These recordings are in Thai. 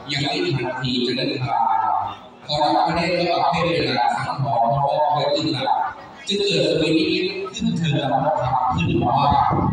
ยังไม่มีทันทีจะเดินทางพอรับประเทศก็ประเภทเวลาสังพรเพราะว่าเคยตื่นหลับจึงเกิดสวิตช์ขึ้นเธอแล้วนะครับขึ้นว่า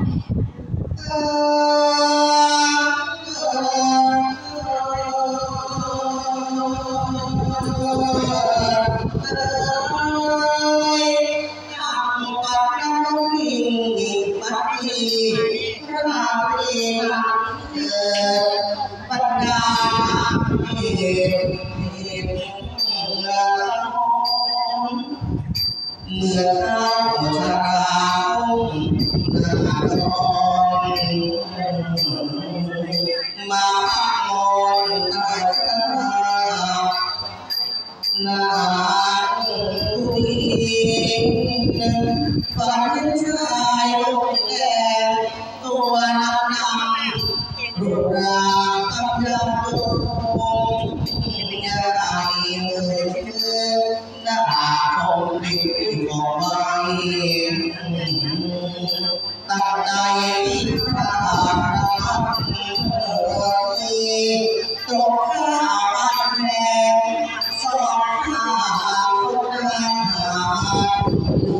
เมื่อข้าวชานาครมาโอนอาชานาคุยฝันชายลูกแก่ตัวน้ำรูปร่างกำลังโตใหญ่หน้าคงดีกว่าตั้งใจข้ารักตกข้าบ้านแพงสองข้าคนหาลู